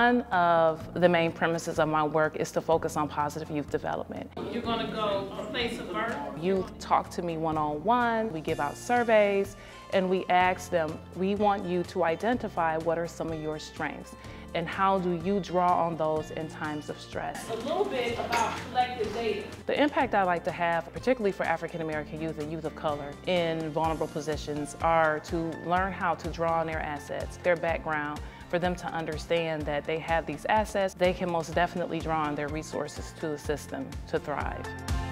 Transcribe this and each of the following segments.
One of the main premises of my work is to focus on positive youth development. You're going to go from place of birth? Youth talk to me one-on-one, we give out surveys, and we ask them, we want you to identify what are some of your strengths and how do you draw on those in times of stress. A little bit about collective data. The impact I like to have, particularly for African American youth and youth of color in vulnerable positions, are to learn how to draw on their assets, their background, for them to understand that they have these assets. They can most definitely draw on their resources to the system to thrive.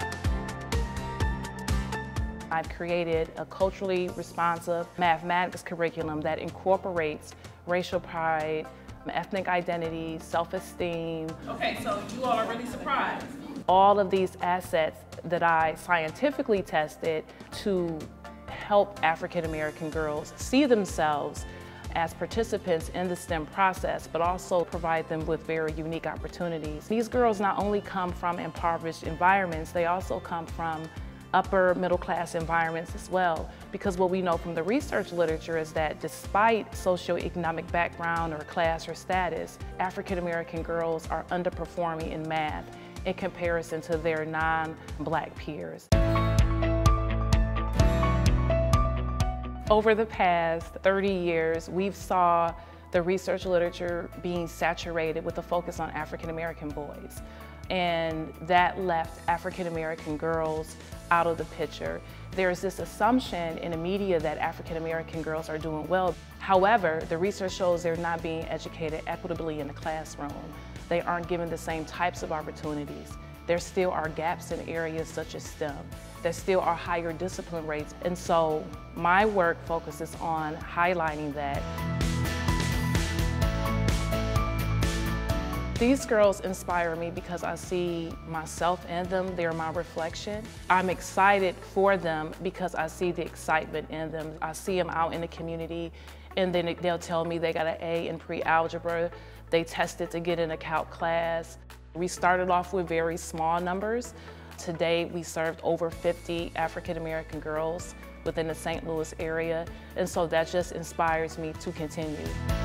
I've created a culturally responsive mathematics curriculum that incorporates racial pride, ethnic identity, self-esteem. Okay, so you all are really surprised. All of these assets that I scientifically tested to help African American girls see themselves as participants in the STEM process, but also provide them with very unique opportunities. These girls not only come from impoverished environments, they also come from upper middle class environments as well, because what we know from the research literature is that despite socioeconomic background or class or status, African American girls are underperforming in math in comparison to their non-Black peers. Over the past 30 years, we've saw the research literature being saturated with a focus on African American boys. And that left African American girls out of the picture. There's this assumption in the media that African American girls are doing well. However, the research shows they're not being educated equitably in the classroom. They aren't given the same types of opportunities. There still are gaps in areas such as STEM. There still are higher discipline rates. And so my work focuses on highlighting that. These girls inspire me because I see myself in them. They're my reflection. I'm excited for them because I see the excitement in them. I see them out in the community, and then they'll tell me they got an A in pre-algebra. They tested to get in a calc class. We started off with very small numbers. Today, we served over 50 African American girls within the St. Louis area, and so that just inspires me to continue.